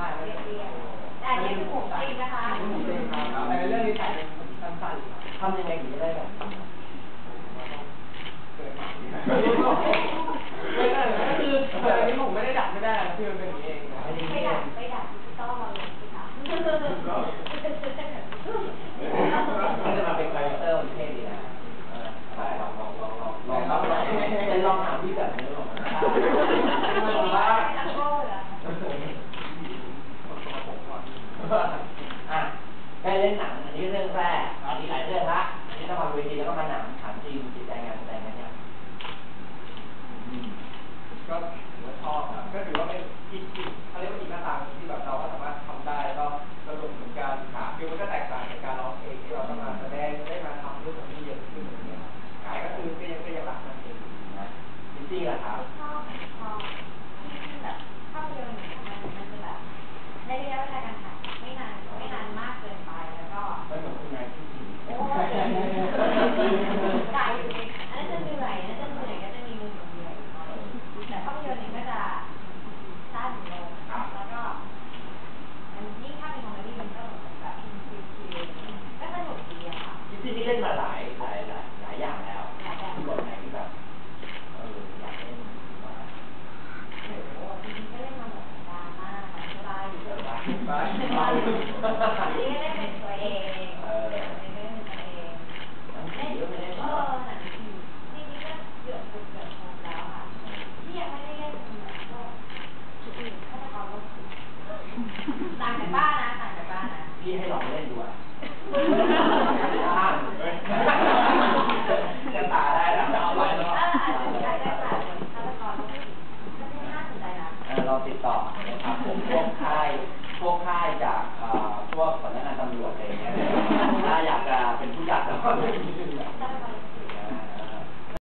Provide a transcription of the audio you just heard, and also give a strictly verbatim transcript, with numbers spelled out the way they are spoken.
เรียบๆแต่อันนี้คือผมจริงนะคะผมจริงครับแต่เรื่องนี้แต่เป็นสั้นๆทำยังไงถึงจะได้แบบเกิดมาไม่ได้คืออันนี้ผมไม่ได้ดัดไม่ได้คือมันเป็นอย่างนี้เองไม่ดัดไม่ดัดต้องมาลงสิคะมันจะมาเป็นคาแรคเตอร์เท่ดีนะลองลองลองลองลองลองจะลองถามพี่แบบนี้ลองว่าอ่ะได้เล่นหนังอันนี้เรื่องแรกอันนี้หลายเรื่องละอันนี้ละครเวทีแล้วก็มาหนังถามจริงจิตใจงานแสดงกันยังก็ถือว่าชอบครับก็ถือว่าเป็นอีกอีกเขาเรียกว่าอีกหน้าทางที่แบบเราก็สามารถทำได้ก็สนุกเหมือนกันค่ะคือมันก็แตกต่างจากการร้องเพลงที่เราต้องมาแสดงได้มาทำเรื่องของที่เยอะขึ้นอย่างเงี้ยกายก็คือก็ยังก็ยังรักมันเองนะจริงๆแหละครับชอบชอบที่แบบภาพยนตร์มันมันจะแบบในระยะเวลาการถ่ายไม่นานไม่นานมากเกินไปแล้วก็ไม่เหมือนคุณนายที่โอ้ยกายอยู่อันนั้นจะเหนื่อยอันนั้นจะเหนื่อยก็จะมีมุมเหนื่อยแต่ภาพยนตร์นี่ก็จะสั้นลงแล้วก็มันยิ่งถ้าเป็นคอมเมดี้มันก็แบบชิลๆก็สนุกดีอะค่ะจริงๆนี่เล่นมาหลายหลายหลายหลายอย่างแล้วที่บทไหนที่แบบเอออยากเล่นมากโอ้จริงๆก็เล่นมาหมดดราม่าสบายอยู่สบายสบายนี่ก็เล่นเป็นตัวเองเออเล่นเป็นตัวเองเล่นเออหนังผีจริงๆก็เกือบเกือบเกือบครบแล้วค่ะที่ยังไม่ได้เล่นแบบพวกชุดอื่นฆาตกรโรคจิตต่างจากบ้านนะต่างจากบ้านนะพี่ให้ลองเล่นดูอ่ะจะตาได้แล้วเอาไปแล้วอ่าใช่ได้ค่ะฆาตกรโรคจิตก็ไม่น่าสนใจนะเออเราติดต่อนะครับผมพวกค่ายพวกค่ายจากอ่าพวกสำนักงานตำรวจอะไรอย่างเงี้ยถ้าอยากจะเป็นผู้จัดแล้วก็